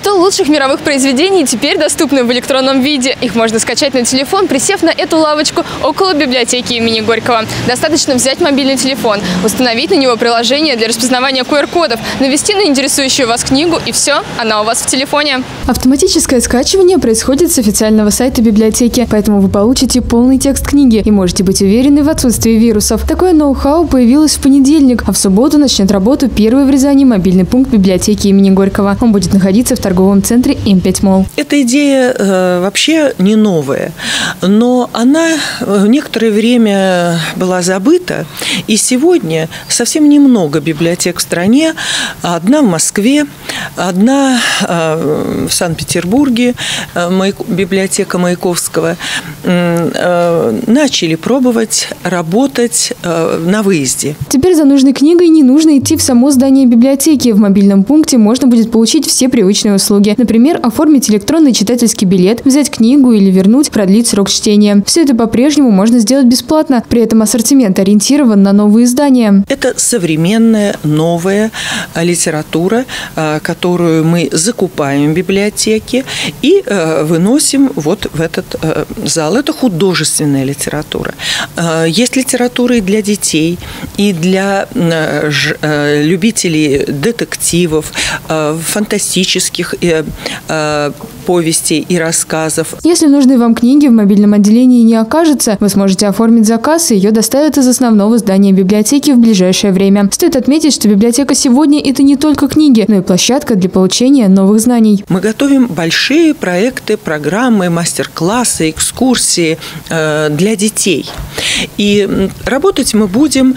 100 лучших мировых произведений теперь доступны в электронном виде. Их можно скачать на телефон, присев на эту лавочку около библиотеки имени Горького. Достаточно взять мобильный телефон, установить на него приложение для распознавания QR-кодов, навести на интересующую вас книгу, и все, она у вас в телефоне. Автоматическое скачивание происходит с официального сайта библиотеки, поэтому вы получите полный текст книги и можете быть уверены в отсутствии вирусов. Такое ноу-хау появилось в понедельник, а в субботу начнет работу первый в Рязани мобильный пункт библиотеки имени Горького. Он будет находиться в торговом центре М5 Молл. Эта идея вообще не новая, но она некоторое время была забыта, и сегодня совсем немного библиотек в стране, одна в Москве, одна в Санкт-Петербурге, библиотека Маяковского, начали пробовать работать на выезде. Теперь за нужной книгой не нужно идти в само здание библиотеки. В мобильном пункте можно будет получить все привычные услуги. Например, оформить электронный читательский билет, взять книгу или вернуть, продлить срок чтения. Все это по-прежнему можно сделать бесплатно. При этом ассортимент ориентирован на новые издания. Это современная, новая литература, которую мы закупаем в библиотеке и выносим вот в этот зал. Это художественная литература. Есть литература и для детей, и для любителей детективов, фантастических повестей и рассказов. Если нужной вам книги в мобильном отделении не окажется, вы сможете оформить заказ, и ее доставят из основного здания библиотеки в ближайшее время. Стоит отметить, что библиотека сегодня – это не только книги, но и площадка для получения новых знаний. Мы готовим большие проекты, программы, мастер-классы, экскурсии для детей. И работать мы будем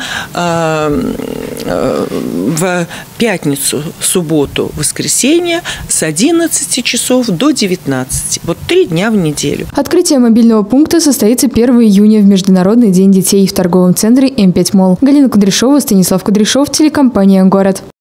в пятницу, субботу, воскресенье с 11 часов до 19. Вот 3 дня в неделю. Открытие мобильного пункта состоится 1 июня в Международный день детей в торговом центре М5 Молл. Галина Кудряшова, Станислав Кудряшов, телекомпания «Город».